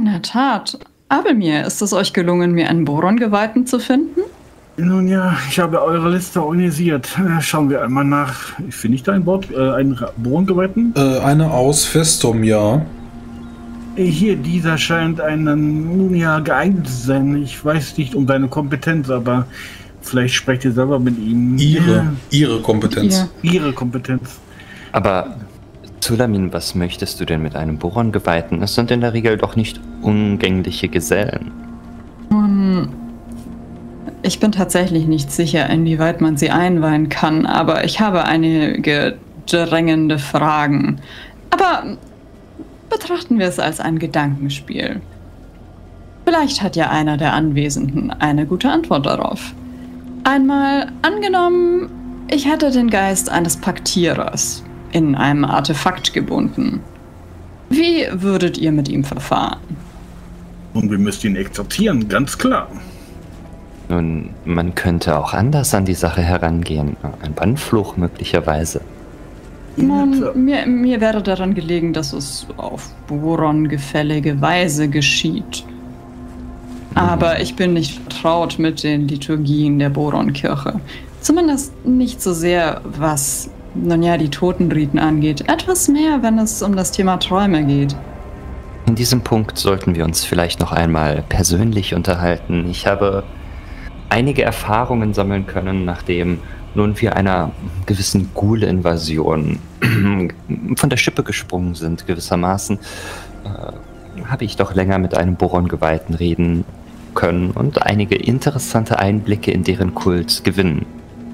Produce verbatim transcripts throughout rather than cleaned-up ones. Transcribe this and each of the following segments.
In der Tat. Aber mir ist es euch gelungen, mir einen Boron-Geweihten zu finden? Nun ja, ich habe eure Liste organisiert. Äh, Schauen wir einmal nach. Finde ich da ein Bord, äh, einen Boron-Geweihten? Äh, eine aus Festum, ja. Äh, Hier, dieser scheint einen, nun ja, geeignet zu sein. Ich weiß nicht um seine Kompetenz, aber vielleicht sprecht ihr selber mit ihm. Ihre, Ja, ihre Kompetenz. Ja. ihre Kompetenz. Aber, Zulamin, was möchtest du denn mit einem Boron-Geweihten? Es sind in der Regel doch nicht umgängliche Gesellen. Nun, ich bin tatsächlich nicht sicher, inwieweit man sie einweihen kann, aber ich habe einige drängende Fragen. Aber betrachten wir es als ein Gedankenspiel. Vielleicht hat ja einer der Anwesenden eine gute Antwort darauf. Einmal angenommen, ich hätte den Geist eines Paktierers in einem Artefakt gebunden. Wie würdet ihr mit ihm verfahren? Und wir müssen ihn exorzieren, ganz klar. Nun, man könnte auch anders an die Sache herangehen. Ein Bannfluch möglicherweise. Nun, mir, mir wäre daran gelegen, dass es auf Boron gefällige Weise geschieht. Aber ich bin nicht vertraut mit den Liturgien der Boron-Kirche. Zumindest nicht so sehr, was, nun ja, die Totenriten angeht. Etwas mehr, wenn es um das Thema Träume geht. In diesem Punkt sollten wir uns vielleicht noch einmal persönlich unterhalten. Ich habe einige Erfahrungen sammeln können, nachdem nun wir einer gewissen Ghoul-Invasion von der Schippe gesprungen sind, gewissermaßen, äh, habe ich doch länger mit einem Boron-Geweihten reden können und einige interessante Einblicke in deren Kult gewinnen.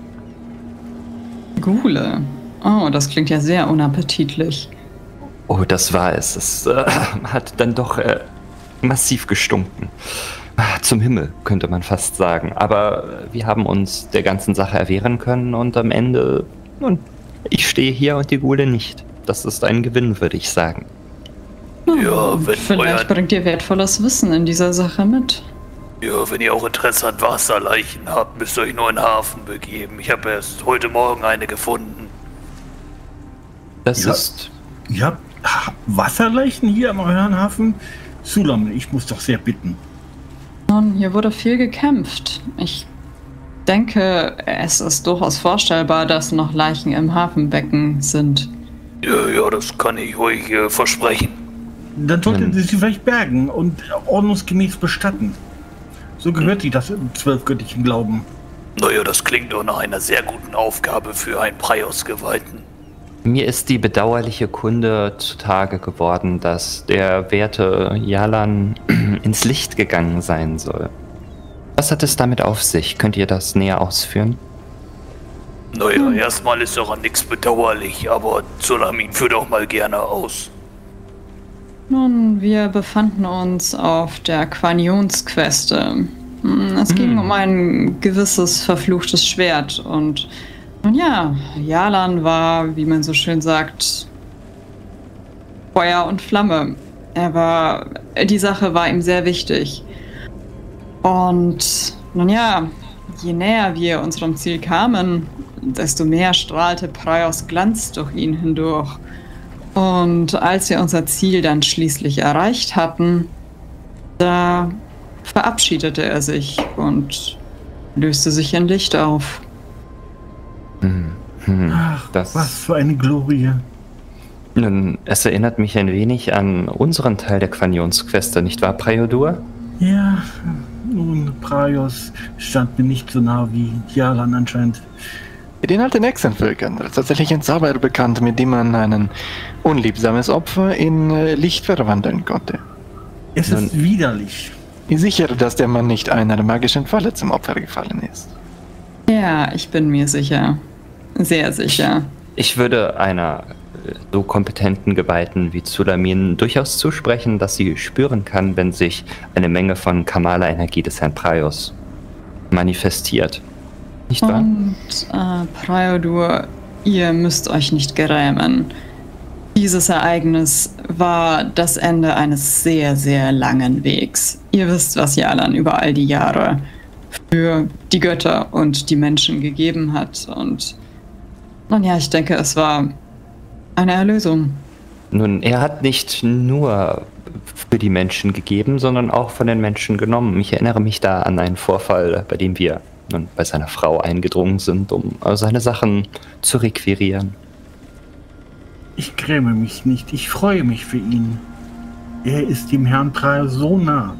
Ghule. Oh, das klingt ja sehr unappetitlich. Oh, das war es. Es äh, hat dann doch äh, massiv gestunken. Zum Himmel, könnte man fast sagen. Aber wir haben uns der ganzen Sache erwehren können und am Ende, nun, ich stehe hier und die Ghule nicht. Das ist ein Gewinn, würde ich sagen. Ja, wenn vielleicht bringt ihr wertvolles Wissen in dieser Sache mit. Ja, wenn ihr auch Interesse an Wasserleichen habt, müsst ihr euch nur in den Hafen begeben. Ich habe erst heute Morgen eine gefunden. Das Ja. ist... Ihr habt Wasserleichen hier am euren Hafen? Sulam, ich muss doch sehr bitten. Nun, hier wurde viel gekämpft. Ich denke, es ist durchaus vorstellbar, dass noch Leichen im Hafenbecken sind. Ja, ja, das kann ich euch äh, versprechen. Dann sollten Hm. Sie sie vielleicht bergen und ordnungsgemäß bestatten. So gehört sich das im zwölfgöttlichen Glauben. Naja, das klingt doch nach einer sehr guten Aufgabe für einen Prios-Geweihten. Mir ist die bedauerliche Kunde zutage geworden, dass der werte Jalan ins Licht gegangen sein soll. Was hat es damit auf sich? Könnt ihr das näher ausführen? Naja, erstmal ist daran nichts bedauerlich, aber Zulamin, führ doch mal gerne aus. Nun, wir befanden uns auf der Quanionsqueste. Hm, Es ging um ein gewisses verfluchtes Schwert und nun ja, Jalan war, wie man so schön sagt, Feuer und Flamme. Er war, die Sache war ihm sehr wichtig. Und nun ja, je näher wir unserem Ziel kamen, desto mehr strahlte Prios Glanz durch ihn hindurch. Und als wir unser Ziel dann schließlich erreicht hatten, da verabschiedete er sich und löste sich in Licht auf. Hm, hm, Ach, das, was für eine Glorie. Nun, es erinnert mich ein wenig an unseren Teil der Quanionsqueste, nicht wahr, Priodur? Ja, nun, Praios stand mir nicht so nah wie Jalan anscheinend. In den alten Hexenvölkern ist tatsächlich ein Zauber bekannt, mit dem man ein unliebsames Opfer in äh, Licht verwandeln konnte. Es Nun- ist widerlich. Ich sicher, dass der Mann nicht einer magischen Falle zum Opfer gefallen ist. Ja, ich bin mir sicher. Sehr sicher. Ich würde einer äh, so kompetenten Geweihten wie Zulamin durchaus zusprechen, dass sie spüren kann, wenn sich eine Menge von Kamala-Energie des Herrn Prios manifestiert. Nicht wahr? Und äh, Priodur, ihr müsst euch nicht grämen. Dieses Ereignis war das Ende eines sehr, sehr langen Wegs. Ihr wisst, was Jalan über all die Jahre für die Götter und die Menschen gegeben hat. Und nun ja, ich denke, es war eine Erlösung. Nun, er hat nicht nur für die Menschen gegeben, sondern auch von den Menschen genommen. Ich erinnere mich da an einen Vorfall, bei dem wir nun bei seiner Frau eingedrungen sind, um seine Sachen zu requirieren. Ich gräme mich nicht. Ich freue mich für ihn. Er ist dem Herrn Prahl so nah.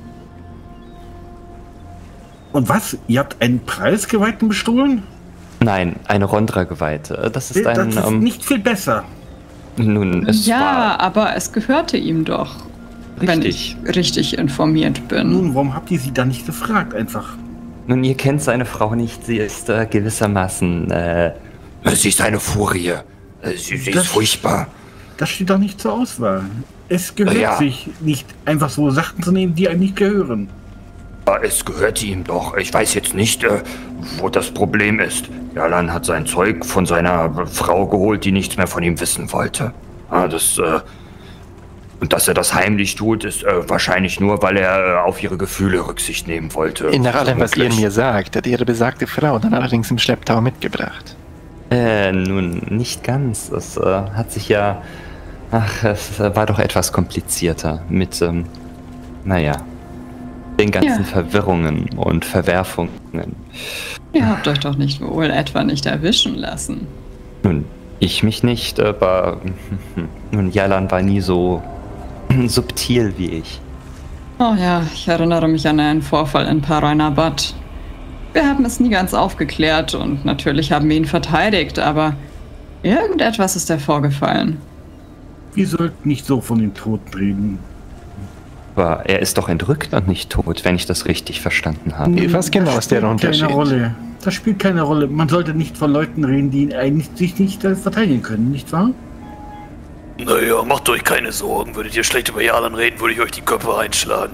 Und was? Ihr habt einen Preisgeweihten bestohlen? Nein, eine Rondra-Geweihte. Das ist das ein... ist ähm, nicht viel besser. Nun, es ja, war... aber es gehörte ihm doch, Richtig. wenn ich richtig informiert bin. Nun, warum habt ihr sie dann nicht gefragt einfach? Nun, ihr kennt seine Frau nicht. Sie ist äh, gewissermaßen... Äh, sie ist eine Furie. Sie, sie Das- ist furchtbar. Das steht doch nicht zur Auswahl. Es gehört Ja. sich nicht, einfach so Sachen zu nehmen, die einem nicht gehören. Es gehört ihm doch. Ich weiß jetzt nicht, äh, wo das Problem ist. Jalan hat sein Zeug von seiner Frau geholt, die nichts mehr von ihm wissen wollte. Ah, das, äh, und dass er das heimlich tut, ist äh, wahrscheinlich nur, weil er äh, auf ihre Gefühle Rücksicht nehmen wollte. Nach allem, was ihr Vermutlich. mir sagt, hat ihre besagte Frau dann allerdings im Schlepptau mitgebracht. Äh, nun, nicht ganz. Es äh, hat sich ja... Ach, es war doch etwas komplizierter mit, ähm, naja, den ganzen Ja. Verwirrungen und Verwerfungen. Ihr habt euch doch nicht wohl etwa nicht erwischen lassen. Nun, ich mich nicht, aber nun, Jalan war nie so subtil wie ich. Oh ja, ich erinnere mich an einen Vorfall in Paraynabad. Wir haben es nie ganz aufgeklärt und natürlich haben wir ihn verteidigt, aber irgendetwas ist da vorgefallen. Wir sollten nicht so von den Toten reden. Aber er ist doch entrückt und nicht tot, wenn ich das richtig verstanden habe. Was genau Das ist der spielt Unterschied? Keine Rolle. Das spielt keine Rolle. Man sollte nicht von Leuten reden, die eigentlich sich nicht äh, verteidigen können, nicht wahr? Naja, macht euch keine Sorgen. Würdet ihr schlecht über Jalan reden, würde ich euch die Köpfe einschlagen.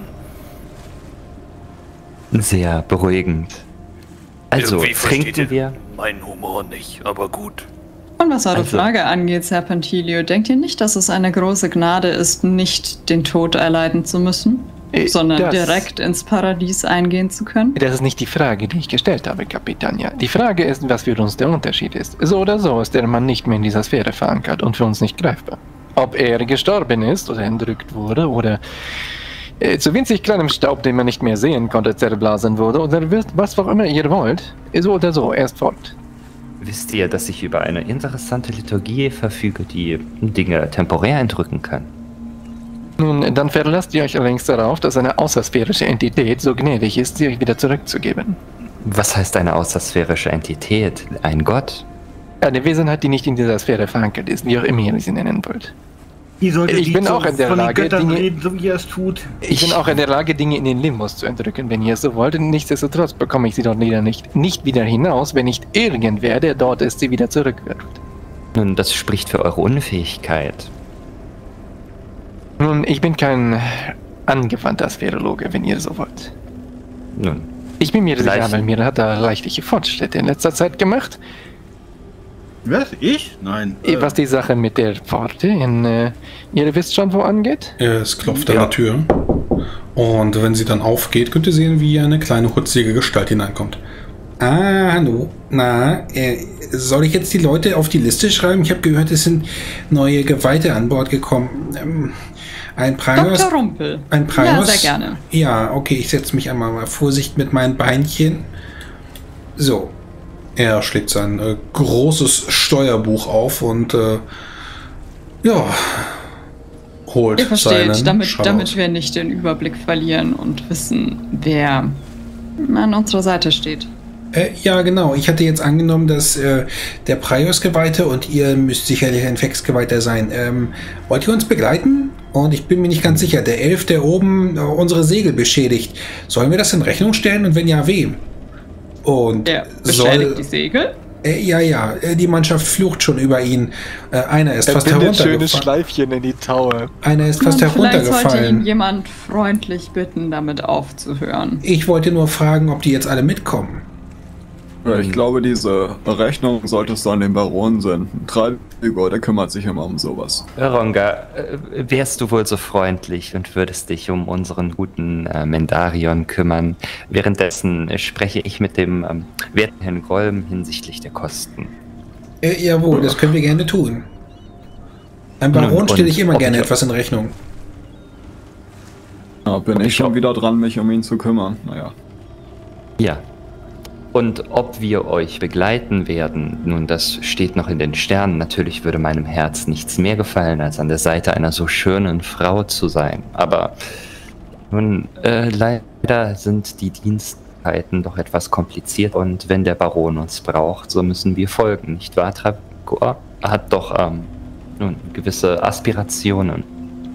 Sehr beruhigend. Also, Irgendwie versteht trinken ihr wir? meinen Humor nicht, aber gut. Und was eure Also- Frage angeht, Serpentilio, denkt ihr nicht, dass es eine große Gnade ist, nicht den Tod erleiden zu müssen, Äh, sondern das- direkt ins Paradies eingehen zu können? Das ist nicht die Frage, die ich gestellt habe, Kapitania. Die Frage ist, was für uns der Unterschied ist. So oder so ist der Mann nicht mehr in dieser Sphäre verankert und für uns nicht greifbar. Ob er gestorben ist oder entrückt wurde oder äh, zu winzig kleinem Staub, den man nicht mehr sehen konnte, zerblasen wurde oder wird, was auch immer ihr wollt, so oder so, er ist fort. Wisst ihr, dass ich über eine interessante Liturgie verfüge, die Dinge temporär entrücken kann? Nun, dann verlasst ihr euch allerdings darauf, dass eine außersphärische Entität so gnädig ist, sie euch wieder zurückzugeben. Was heißt eine außersphärische Entität? Ein Gott? Eine Wesenheit, die nicht in dieser Sphäre verankert ist, wie auch immer ihr sie nennen wollt. Ihr solltet Ich nicht bin so auch in der von den Lage, Göttern Dinge- reden, so wie ihr es tut. Ich bin auch in der Lage, Dinge in den Limbus zu entrücken, wenn ihr es so wollt. Nichtsdestotrotz bekomme ich sie dort wieder nicht, nicht wieder hinaus, wenn nicht irgendwer, der dort ist, sie wieder zurückwirft. Nun, das spricht für eure Unfähigkeit. Nun, ich bin kein angewandter Sphärologe, wenn ihr so wollt. Nun, Ich bin mir sicher, Leichen. weil mir hat da leichtliche Fortschritte in letzter Zeit gemacht. Was? Ich? Nein. Äh, Was die Sache mit der Pforte in, äh, ihr wisst schon, wo angeht? Es klopft an Ja. der Tür. Und wenn sie dann aufgeht, könnt ihr sehen, wie eine kleine hutzige Gestalt hineinkommt. Ah, hallo. Na, äh, soll ich jetzt die Leute auf die Liste schreiben? Ich habe gehört, es sind neue Geweihte an Bord gekommen. Ähm, ein Primus. Doktor Rumpel. Ein Primus. Ja, sehr gerne. Ja, okay, ich setze mich einmal mal Vorsicht mit meinen Beinchen. So. Er schlägt sein äh, großes Steuerbuch auf und äh, ja, holt Ihr versteht, seinen damit, Schall damit aus. wir nicht den Überblick verlieren und wissen, wer an unserer Seite steht. Äh, ja, genau. Ich hatte jetzt angenommen, dass äh, der Prius-Geweihte und ihr müsst sicherlich ein Vex-Geweihter sein. Ähm, wollt ihr uns begleiten? Und ich bin mir nicht ganz sicher. Der Elf, der oben äh, unsere Segel beschädigt. Sollen wir das in Rechnung stellen? Und wenn ja, wem? Und Der beschädigt soll... die Segel? Äh, ja, ja. Äh, die Mannschaft flucht schon über ihn. Äh, einer ist fast heruntergefallen. Schleifchen in die Taue. Einer ist fast Nun, vielleicht sollte ihn heruntergefallen. jemand freundlich bitten, damit aufzuhören. Ich wollte nur fragen, ob die jetzt alle mitkommen. Ja, ich glaube, diese Rechnung solltest du an den Baron senden. Treibigo, der kümmert sich immer um sowas. Ronga, äh, wärst du wohl so freundlich und würdest dich um unseren guten äh, Mendarion kümmern? Währenddessen äh, spreche ich mit dem ähm, werten Herrn Golm hinsichtlich der Kosten. Äh, jawohl, das können wir gerne tun. Ein Baron Und- stelle ich immer und- gerne ob- etwas in Rechnung. Da bin ich schon wieder dran, mich um ihn zu kümmern. Naja. Ja. Und ob wir euch begleiten werden, nun, das steht noch in den Sternen. Natürlich würde meinem Herz nichts mehr gefallen, als an der Seite einer so schönen Frau zu sein. Aber nun, äh, leider sind die Dienstzeiten doch etwas kompliziert. Und wenn der Baron uns braucht, so müssen wir folgen, nicht wahr? Travikor hat doch ähm, nun gewisse Aspirationen.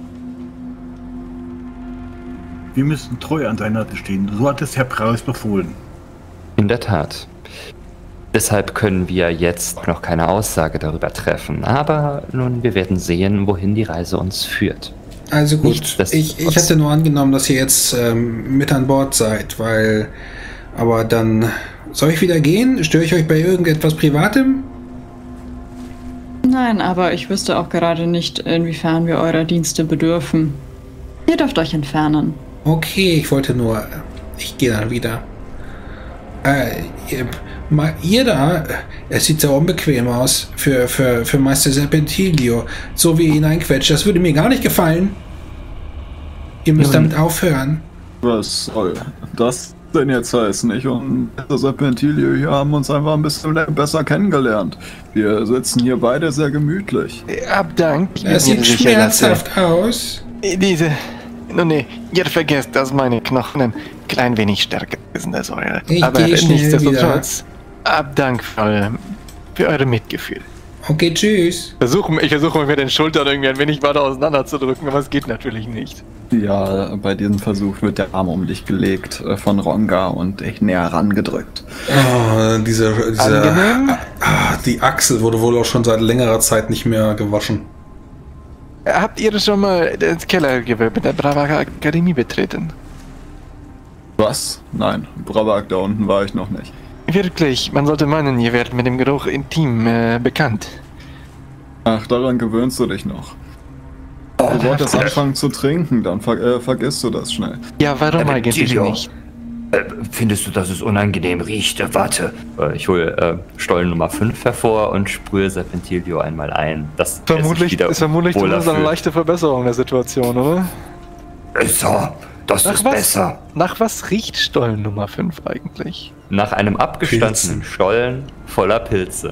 Wir müssen treu an deiner Seite stehen. So hat es Herr Preuß befohlen. In der Tat. Deshalb können wir jetzt noch keine Aussage darüber treffen. Aber nun, wir werden sehen, wohin die Reise uns führt. Also gut, ich, ich hatte nur angenommen, dass ihr jetzt ähm, mit an Bord seid, weil... Aber dann... Soll ich wieder gehen? Störe ich euch bei irgendetwas Privatem? Nein, aber ich wüsste auch gerade nicht, inwiefern wir eurer Dienste bedürfen. Ihr dürft euch entfernen. Okay, ich wollte nur... Ich gehe dann wieder. Äh, ihr, mal, ihr da, es sieht sehr unbequem aus für, für, für Meister Serpentilio. So wie ihr ihn einquetscht, das würde mir gar nicht gefallen. Ihr müsst Nun, damit aufhören. Was soll das denn jetzt heißen? Ich und Meister Serpentilio hier haben uns einfach ein bisschen besser kennengelernt. Wir sitzen hier beide sehr gemütlich. Abdank. Es sieht schmerzhaft aus. Diese... Nun nee, ihr vergesst, dass meine Knochen ein klein wenig stärker sind als eure. Ich Aber geh schnell nichtsdestotrotz, Abdank für eure, für eure Mitgefühl. Okay, tschüss. Versuche, ich versuche mit den Schultern irgendwie ein wenig weiter auseinanderzudrücken, aber es geht natürlich nicht. Ja, bei diesem Versuch wird der Arm um dich gelegt äh, von Ronga und dich näher rangedrückt. Oh, diese, diese Angenehm? ah, die Achsel wurde wohl auch schon seit längerer Zeit nicht mehr gewaschen. Habt ihr schon mal das Kellergewölbe der Bravak Akademie betreten? Was? Nein, Bravak, da unten war ich noch nicht. Wirklich, man sollte meinen, ihr werdet mit dem Geruch intim äh, bekannt. Ach, daran gewöhnst du dich noch. Du solltest anfangen zu trinken, dann ver äh, vergisst du das schnell. Ja, warum Aber eigentlich Gideon, nicht? Äh, findest du, dass es unangenehm riecht? Äh, warte. Äh, Ich hole äh, Stollen Nummer fünf hervor und sprühe Serpentilio einmal ein. Das Vermutlich ist vermutlich zumindest eine leichte Verbesserung der Situation, oder? Besser. Das Nach ist was, besser. nach was riecht Stollen Nummer fünf eigentlich? Nach einem abgestandenen Pilzen. Stollen voller Pilze.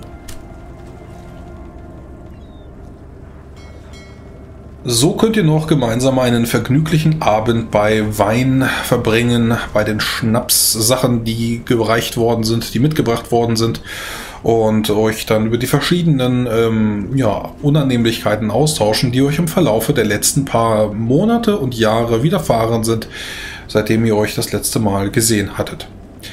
So könnt ihr noch gemeinsam einen vergnüglichen Abend bei Wein verbringen, bei den Schnapssachen, die gereicht worden sind, die mitgebracht worden sind, und euch dann über die verschiedenen ähm, ja, Unannehmlichkeiten austauschen, die euch im Verlaufe der letzten paar Monate und Jahre widerfahren sind, seitdem ihr euch das letzte Mal gesehen hattet.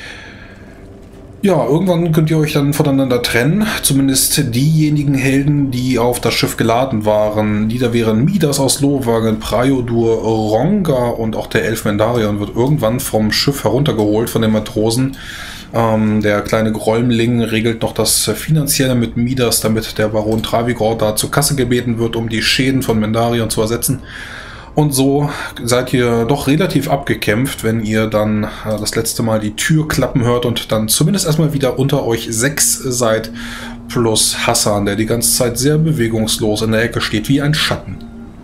Ja, irgendwann könnt ihr euch dann voneinander trennen, zumindest diejenigen Helden, die auf das Schiff geladen waren. Die da wären Midas aus Lohwagen, Praiodur, Ronga und auch der Elf Mendarion wird irgendwann vom Schiff heruntergeholt von den Matrosen. Ähm, der kleine Gräumling regelt noch das Finanzielle mit Midas, damit der Baron Travikor da zur Kasse gebeten wird, um die Schäden von Mendarion zu ersetzen. Und so seid ihr doch relativ abgekämpft, wenn ihr dann äh, das letzte Mal die Tür klappen hört und dann zumindest erstmal wieder unter euch sechs seid, plus Hassan, der die ganze Zeit sehr bewegungslos in der Ecke steht, wie ein Schatten.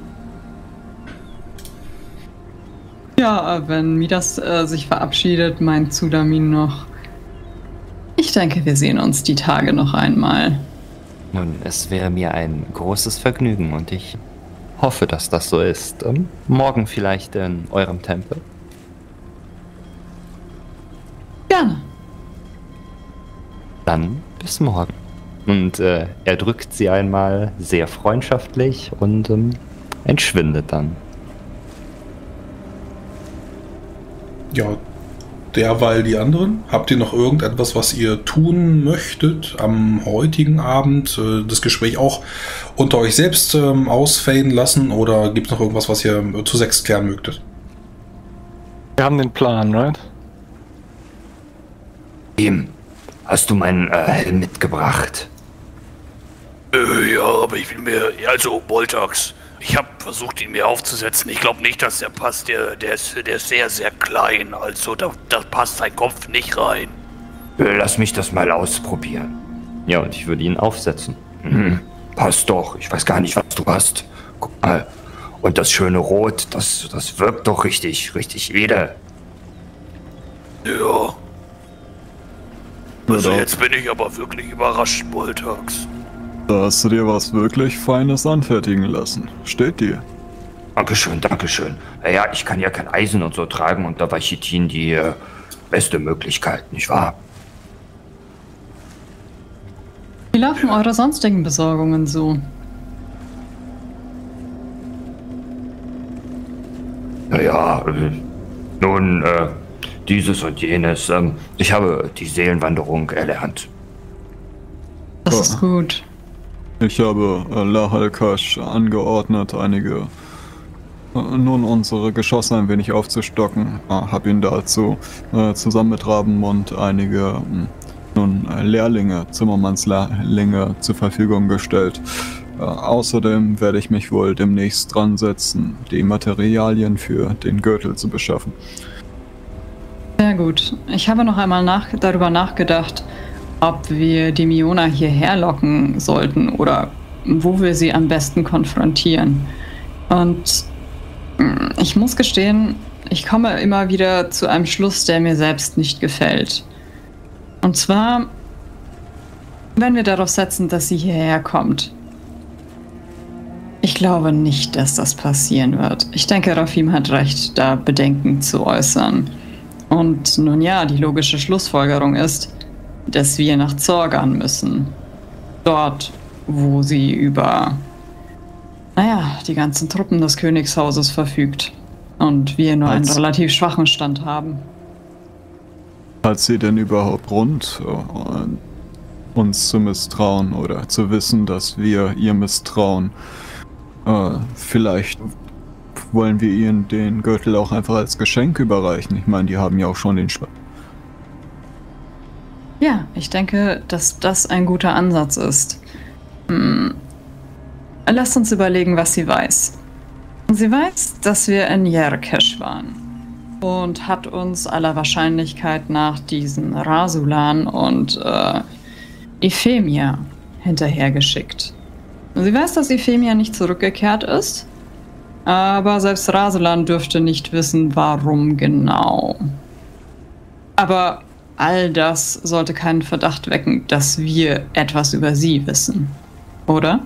Ja, wenn Midas äh, sich verabschiedet, meint Tsudamin noch: Ich denke, wir sehen uns die Tage noch einmal. Nun, es wäre mir ein großes Vergnügen und ich hoffe, dass das so ist. Ähm, morgen vielleicht in eurem Tempel. Gerne. Dann bis morgen. Und äh, er drückt sie einmal sehr freundschaftlich und ähm, entschwindet dann. Ja, derweil die anderen. Habt ihr noch irgendetwas, was ihr tun möchtet am heutigen Abend? Äh, das Gespräch auch unter euch selbst ähm, ausfaden lassen? Oder gibt es noch irgendwas, was ihr äh, zu sechs klären möchtet? Wir haben den Plan, right? Ihm, hast du meinen äh, Helm mitgebracht? Äh, ja, aber ich will mir, also Boltax, ich habe versucht, ihn mir aufzusetzen. Ich glaube nicht, dass der passt. Der, der, ist, der ist sehr, sehr klein. Also da, da passt sein Kopf nicht rein. Äh, Lass mich das mal ausprobieren. Ja, und ich würde ihn aufsetzen. Hm, passt doch. Ich weiß gar nicht, was du hast. Guck mal. Und das schöne Rot, das, das wirkt doch richtig, richtig edel. Ja. Also jetzt bin ich aber wirklich überrascht, Boltax. Da hast du dir was wirklich Feines anfertigen lassen. Steht dir. Dankeschön, Dankeschön. Naja, ich kann ja kein Eisen und so tragen und da war Chitin die äh, beste Möglichkeit, nicht wahr? Wie laufen eure sonstigen Besorgungen so? Naja, äh, nun, äh, dieses und jenes. Ähm, ich habe die Seelenwanderung erlernt. Das Ja. ist gut. Ich habe äh, Lahalkash angeordnet, einige, äh, nun unsere Geschosse ein wenig aufzustocken. Äh, habe ihn dazu äh, zusammen mit Rabenmund einige mh, nun äh, Lehrlinge, Zimmermannslehrlinge zur Verfügung gestellt. Äh, außerdem werde ich mich wohl demnächst dran setzen, die Materialien für den Gürtel zu beschaffen. Sehr gut. Ich habe noch einmal nach, darüber nachgedacht, ob wir die Miona hierher locken sollten oder wo wir sie am besten konfrontieren. Und mm, ich muss gestehen, ich komme immer wieder zu einem Schluss, der mir selbst nicht gefällt. Und zwar, wenn wir darauf setzen, dass sie hierher kommt. Ich glaube nicht, dass das passieren wird. Ich denke, Rafim hat recht, da Bedenken zu äußern. Und nun ja, die logische Schlussfolgerung ist, dass wir nach Zorgan müssen. Dort, wo sie über, naja, die ganzen Truppen des Königshauses verfügt. Und wir nur einen Als- relativ schwachen Stand haben. Hat sie denn überhaupt Grund, äh, uns zu misstrauen oder zu wissen, dass wir ihr misstrauen? Äh, vielleicht wollen wir ihnen den Gürtel auch einfach als Geschenk überreichen. Ich meine, die haben ja auch schon den Schwert. Ja, ich denke, dass das ein guter Ansatz ist. Hm. Lasst uns überlegen, was sie weiß. Sie weiß, dass wir in Yerkesh waren und hat uns aller Wahrscheinlichkeit nach diesen Rasulan und äh, Euphemia hinterhergeschickt. Sie weiß, dass Euphemia nicht zurückgekehrt ist, aber selbst Rasulan dürfte nicht wissen, warum genau. Aber all das sollte keinen Verdacht wecken, dass wir etwas über sie wissen, oder?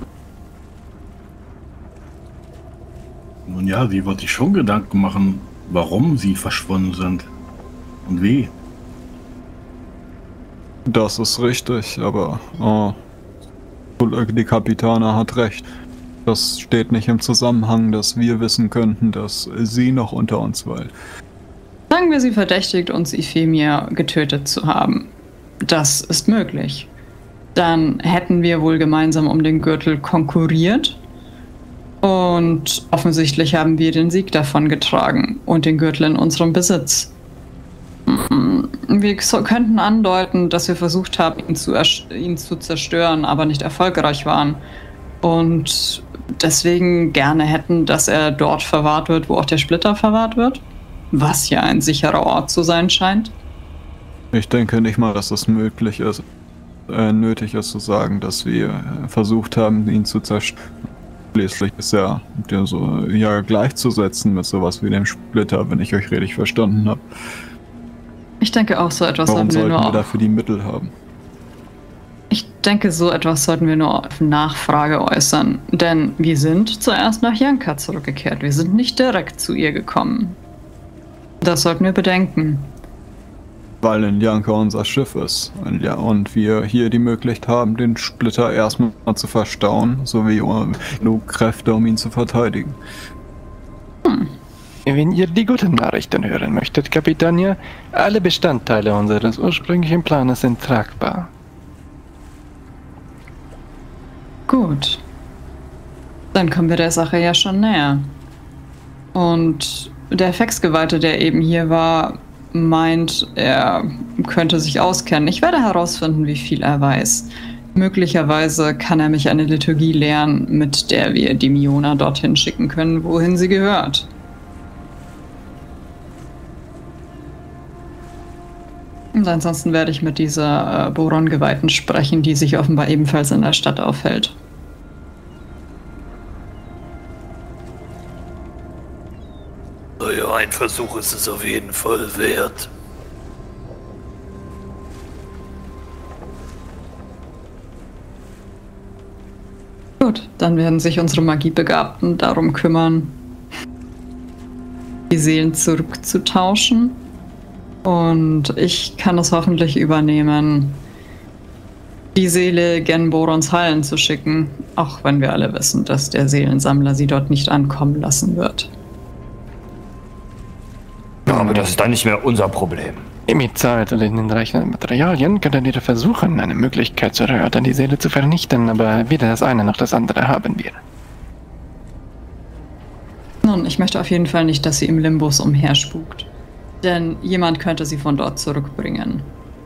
Nun ja, sie wird sich schon Gedanken machen, warum sie verschwunden sind. Und wie. Das ist richtig, aber äh, die Kapitana hat recht. Das steht nicht im Zusammenhang, dass wir wissen könnten, dass sie noch unter uns weilt. Sagen wir, sie verdächtigt uns, Euphemia getötet zu haben. Das ist möglich. Dann hätten wir wohl gemeinsam um den Gürtel konkurriert. Und offensichtlich haben wir den Sieg davon getragen und den Gürtel in unserem Besitz. Wir so, könnten andeuten, dass wir versucht haben, ihn zu, ihn zu zerstören, aber nicht erfolgreich waren. Und deswegen gerne hätten, dass er dort verwahrt wird, wo auch der Splitter verwahrt wird. Was ja ein sicherer Ort zu sein scheint. Ich denke nicht mal, dass es möglich ist, äh, nötig ist zu sagen, dass wir äh, versucht haben, ihn zu zerstören. Schließlich ist er der so ja gleichzusetzen mit sowas wie dem Splitter, wenn ich euch richtig verstanden habe. Ich denke auch, so etwas Warum sollten wir sollten nur wir auf, dafür die Mittel haben? Ich denke, so etwas sollten wir nur auf Nachfrage äußern. Denn wir sind zuerst nach Janka zurückgekehrt. Wir sind nicht direkt zu ihr gekommen. Das sollten wir bedenken. Weil in Janka unser Schiff ist. Und, ja, und wir hier die Möglichkeit haben, den Splitter erstmal zu verstauen, sowie genug Kräfte, um ihn zu verteidigen. Hm. Wenn ihr die guten Nachrichten hören möchtet, Kapitania, alle Bestandteile unseres ursprünglichen Planes sind tragbar. Gut. Dann kommen wir der Sache ja schon näher. Und der Effektsgeweihte, der eben hier war, meint, er könnte sich auskennen. Ich werde herausfinden, wie viel er weiß. Möglicherweise kann er mich eine Liturgie lehren, mit der wir die Miona dorthin schicken können, wohin sie gehört. Und ansonsten werde ich mit dieser äh, Boron-Geweihten sprechen, die sich offenbar ebenfalls in der Stadt aufhält. Naja, ein Versuch ist es auf jeden Fall wert. Gut, dann werden sich unsere Magiebegabten darum kümmern, die Seelen zurückzutauschen. Und ich kann es hoffentlich übernehmen, die Seele Genborons Hallen zu schicken, auch wenn wir alle wissen, dass der Seelensammler sie dort nicht ankommen lassen wird. Ja, aber das ist dann nicht mehr unser Problem. Mit Zeit und in den reichen Materialien können wir versuchen, eine Möglichkeit zu erörtern, die Seele zu vernichten, aber weder das eine noch das andere haben wir. Nun, ich möchte auf jeden Fall nicht, dass sie im Limbus umherspukt. Denn jemand könnte sie von dort zurückbringen.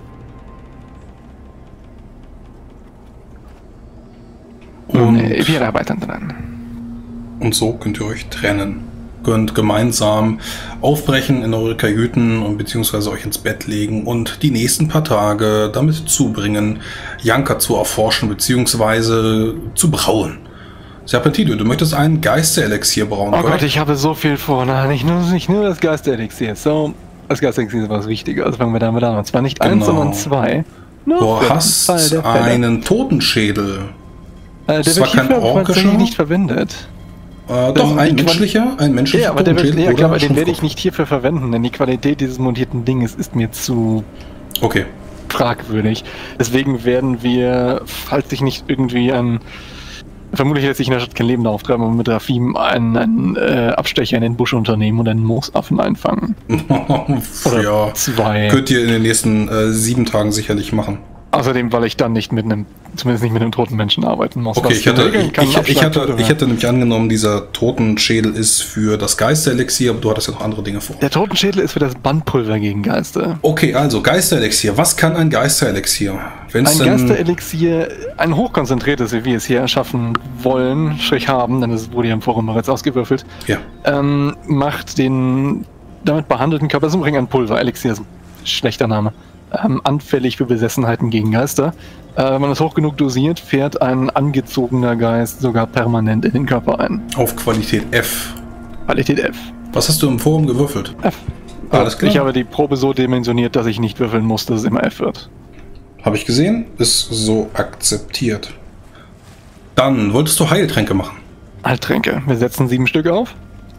Und, wir arbeiten dran. Und so könnt ihr euch trennen. Könnt gemeinsam aufbrechen in eure Kajüten und beziehungsweise euch ins Bett legen und die nächsten paar Tage damit zubringen, Janka zu erforschen beziehungsweise zu brauen. Serpentino, du möchtest einen Geisterelixier brauen, Oh oder? Gott, ich habe so viel vor. Nein, nicht nur, nicht nur das Geisterelixier. So, das Geisterelixier ist was Wichtiges. Also fangen wir damit an. Und zwar nicht Genau. eins, sondern zwei. Nur Du für hast den Fall der Fälle. einen Totenschädel. Äh, der das wird war kein hierfür orkischer? tatsächlich nicht verwendet. Äh, doch, Denn ein die Qual- menschlicher, ein menschlicher Ja, aber der wird, Totenschädel ja, klar, oder aber den werde ich Schrumpfkopf. nicht hierfür verwenden, denn die Qualität dieses montierten Dinges ist mir zu Okay. fragwürdig. Deswegen werden wir, falls sich nicht irgendwie ein, vermutlich lässt sich in der Stadt kein Leben auftreiben, aber mit Rafim einen, einen äh, Abstecher in den Busch unternehmen und einen Moosaffen einfangen. Oder ja, zwei. könnt ihr in den nächsten äh, sieben Tagen sicherlich machen. Außerdem, weil ich dann nicht mit einem, zumindest nicht mit einem toten Menschen arbeiten muss. Okay, was ich hatte, regeln ich, kann, ich, ich, Abschlag hatte, oder- ich hätte nämlich angenommen, dieser Totenschädel ist für das Geisterelixier, aber du hattest ja noch andere Dinge vor. Der Totenschädel ist für das Bandpulver gegen Geister. Okay, also Geisterelixier. Was kann ein Geisterelixier? Wenn's Ein denn- Geisterelixier, ein hochkonzentriertes, wie wir es hier erschaffen wollen, Strich haben, denn es wurde ja im Forum bereits ausgewürfelt, Ja. ähm, macht den damit behandelten Körper, so bringt ein Pulver, Elixier ist ein schlechter Name, ähm, anfällig für Besessenheiten gegen Geister. Äh, wenn man es hoch genug dosiert, fährt ein angezogener Geist sogar permanent in den Körper ein. Auf Qualität F. Qualität F. Was hast du im Forum gewürfelt? F. Alles klar. Ich habe die Probe so dimensioniert, dass ich nicht würfeln muss, dass es immer F wird. Habe ich gesehen. Ist so akzeptiert. Dann wolltest du Heiltränke machen. Heiltränke. Wir setzen sieben Stück auf.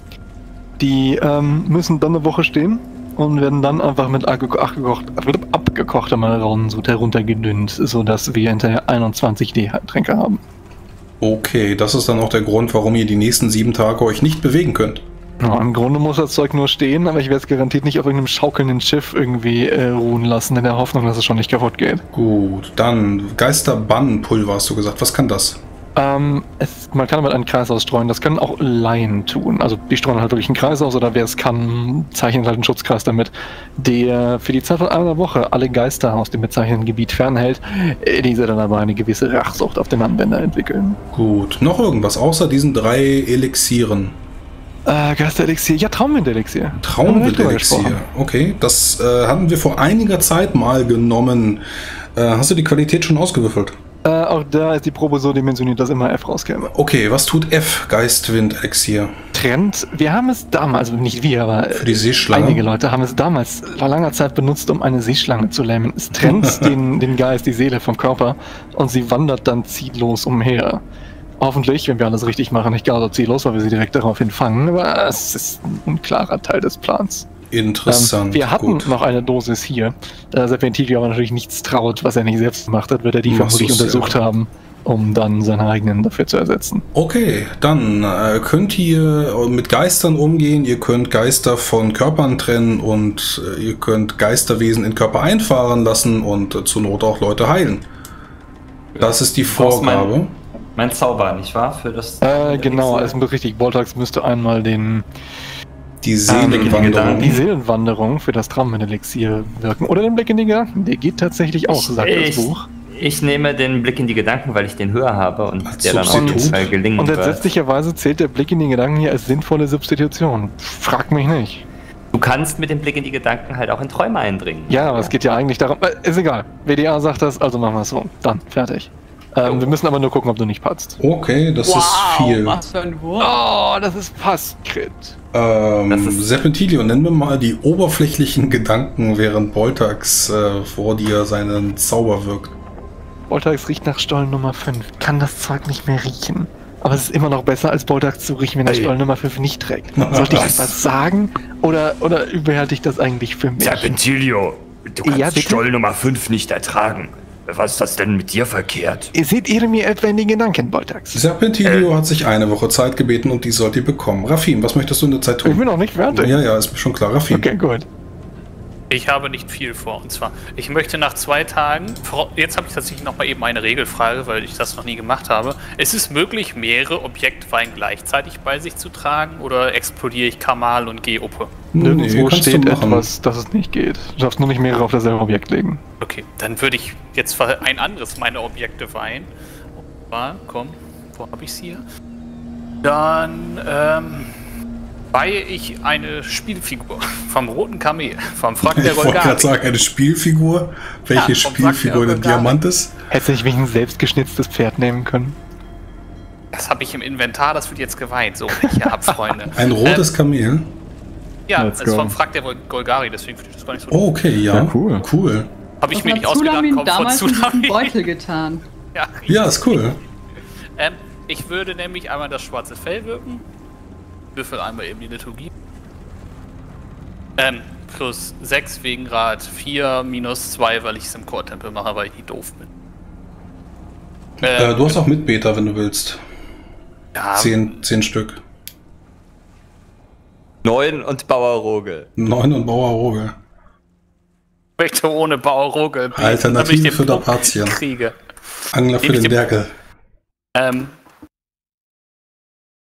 Die ähm, müssen dann eine Woche stehen und werden dann einfach mit abgekocht, abgekochter Maronensud heruntergedünnt, sodass wir hinterher einundzwanzig D Heiltränke haben. Okay, das ist dann auch der Grund, warum ihr die nächsten sieben Tage euch nicht bewegen könnt. Ja, im Grunde muss das Zeug nur stehen, aber ich werde es garantiert nicht auf irgendeinem schaukelnden Schiff irgendwie äh, ruhen lassen, in der Hoffnung, dass es schon nicht kaputt geht. Gut, dann Geisterbannenpulver hast du gesagt. Was kann das? Ähm, es, man kann damit einen Kreis ausstreuen, das können auch Laien tun. Also die streuen halt wirklich einen Kreis aus oder wer es kann, zeichnet halt einen Schutzkreis damit, der für die Zeit von einer Woche alle Geister aus dem bezeichneten Gebiet fernhält, äh, diese dann aber eine gewisse Rachsucht auf den Anwender entwickeln. Gut, noch irgendwas außer diesen drei Elixieren? Äh, Geisterelixier, ja, Traumwindelixier. Traumwindelixier, okay. Das äh, hatten wir vor einiger Zeit mal genommen. Äh, hast du die Qualität schon ausgewürfelt? Äh, auch da ist die Probe so dimensioniert, dass immer F rauskäme. Okay, was tut F, Geistwindelixier? Trend, wir haben es damals, also nicht wir, aber Für die Seeschlange? einige Leute haben es damals vor langer Zeit benutzt, um eine Seeschlange zu lähmen. Es trennt den, den Geist, die Seele vom Körper und sie wandert dann ziellos umher. Hoffentlich, wenn wir alles richtig machen, nicht gar so ziellos, weil wir sie direkt daraufhin fangen, aber es ist ein unklarer Teil des Plans. Interessant. Ähm, wir hatten gut. noch eine Dosis hier. Da Serpentilio aber natürlich nichts traut, was er nicht selbst gemacht hat, wird er die Machst vermutlich du's untersucht selber. haben, um dann seine eigenen dafür zu ersetzen. Okay, dann äh, könnt ihr mit Geistern umgehen, ihr könnt Geister von Körpern trennen und äh, ihr könnt Geisterwesen in Körper einfahren lassen und äh, zur Not auch Leute heilen. Das ist die brauchst mein- Vorgabe. Mein Zauber, nicht wahr? Für das. Äh, genau, es Elixier. ist richtig. Voltax müsste einmal den Die Ähm, Seelenwanderung. die Seelenwanderung für das Traumwindelixier wirken. Oder den Blick in die Gedanken. Der geht tatsächlich auch, sagt das ich, Buch. ich nehme den Blick in die Gedanken, weil ich den höher habe und Als der dann auf jeden Substitut? Fall gelingen Und wird. letztlicherweise zählt der Blick in die Gedanken hier als sinnvolle Substitution. Frag mich nicht. Du kannst mit dem Blick in die Gedanken halt auch in Träume eindringen. Ja, aber es geht ja eigentlich darum. Äh, ist egal. W D A sagt das, also machen wir es so. Dann, fertig. Ähm, wir müssen aber nur gucken, ob du nicht patzt. Okay, das wow, ist viel. was für ein Wurf. Oh, das ist fast Crit. Ähm, Das ist- Serpentilio, nenn mir mal die oberflächlichen Gedanken, während Boltax äh, vor dir seinen Zauber wirkt. Boltax riecht nach Stollen Nummer fünf. Kann das Zeug nicht mehr riechen. Aber es ist immer noch besser, als Boltax zu riechen, wenn der Ey. Stollen Nummer fünf nicht trägt. Sollte ich Was? etwas sagen? Oder, oder behalte ich das eigentlich für mich? Serpentilio, du kannst Ja, bitte? Stoll Nummer fünf nicht ertragen. Was ist das denn mit dir verkehrt? Ihr seht ihr mir etwa in den Gedanken, Boltax? Serpentilio hat sich eine Woche Zeit gebeten und die sollt ihr bekommen. Rafim, was möchtest du in der Zeit Ich tun? bin noch nicht fertig. Ja, ja, ist mir schon klar. Rafim. Okay, gut. Ich habe nicht viel vor. Und zwar, ich möchte nach zwei Tagen, jetzt habe ich tatsächlich noch mal eben eine Regelfrage, weil ich das noch nie gemacht habe. Ist es möglich, mehrere Objektwein gleichzeitig bei sich zu tragen oder explodiere ich Kamal und gehe Uppe? Nirgendwo kannst du steht machen. etwas, dass es nicht geht. Du darfst nur nicht mehrere auf dasselbe Objekt legen. Okay, dann würde ich jetzt ein anderes meiner Objekte weihen. Und zwar, komm, wo habe ich es hier? Dann ähm, weihe ich eine Spielfigur vom Roten Kamel, vom Frack der Ich wollte gerade Golgari. sagen, eine Spielfigur. Welche Ja, vom Spielfigur Sack der denn Golgari. Diamantes? Hättest du nicht wegen ein selbstgeschnitztes Pferd nehmen können? Das habe ich im Inventar, das wird jetzt geweiht, so wenn ich hier hab, Freunde. Ein rotes Ähm, Kamel? ja, Let's das ist go. vom Frack der Golgari, deswegen finde ich das gar nicht so. Oh, okay, ja. Ja, cool. Cool. Habe ich Was mir hat nicht ausgedacht, Zulamin kommt von damals in diesen Tsunami. Beutel getan? Ja, Ja, ist cool. ähm, ich würde nämlich einmal das schwarze Fell wirken. Würfel einmal eben die Liturgie. Ähm, plus sechs wegen Grad vier, minus zwei, weil ich es im Core-Tempel mache, weil ich nicht doof bin. Äh, Ähm, du hast auch Mitbeter, wenn du willst. ja, Zehn, zehn Stück. Neun und Bauerrogel. Neun und Bauer Rogel. ich möchte ohne Bauerrogel beten, Alternative damit ich den für Punkt Dapazien. kriege. Angler für Gebe ich den dem- Berkel. Ähm,